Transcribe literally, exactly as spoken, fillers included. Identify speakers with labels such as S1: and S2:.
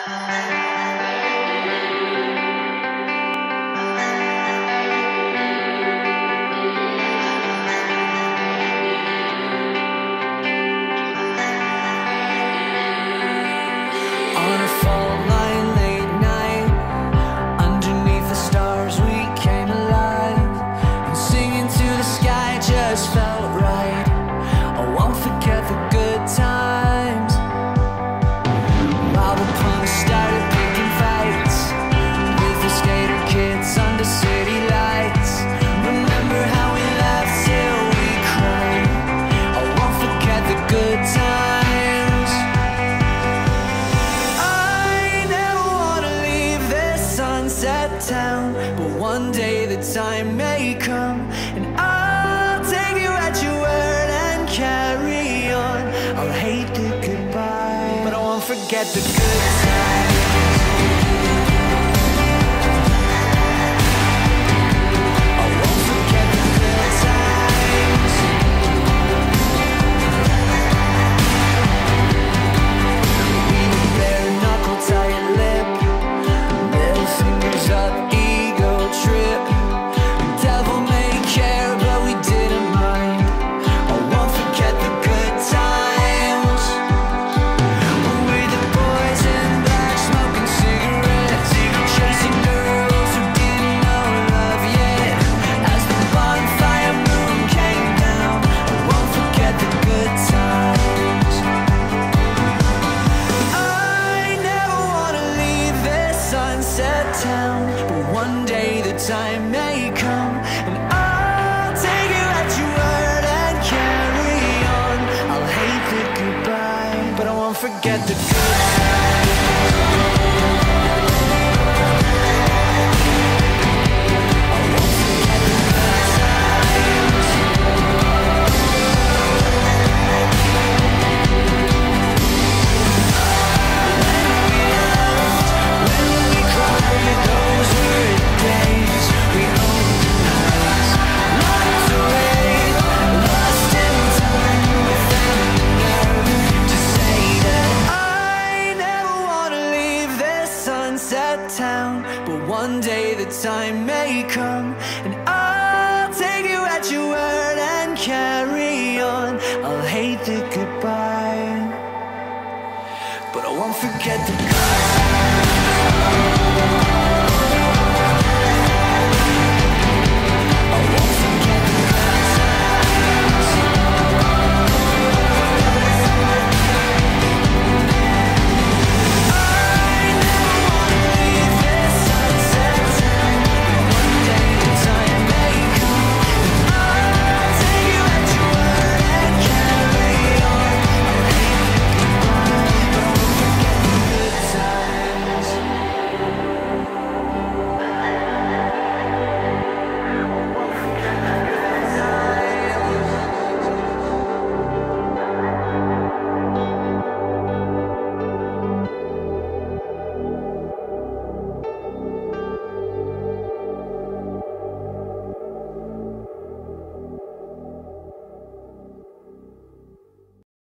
S1: On a fault line late night, underneath the stars we came alive, and singing to the sky just felt right. I won't forget the good times, while the punters started picking fights with the skater kids under city lights. Remember how we laughed till we cried. I won't forget the good times. Town, but one day the time may come, and I'll take you at your word and carry on. I'll hate the goodbye, but I won't forget the good times. I won't forget the good times. We were bare knuckle, tight lip, middle fingers up, ego trip. The devil may care, but we didn't mind. I won't forget the good times. We were the boys in black, smoking cigarettes, chasing girls who didn't know love yet. As the bonfire moon came down, I won't forget the good times. I never wanna leave this sunset town, but one day the time may come, and I'll take you at your word and carry on. I'll hate the goodbye, but I won't forget the good times. I won't forget the good times. When we cried, those were the days. We opened eyes, locked away, lost in time, without the nerve to say that I never wanna leave this sunset town, but one day the time may come, and I'll take you at your word and carry on. I'll hate the goodbye, but I won't forget the good times.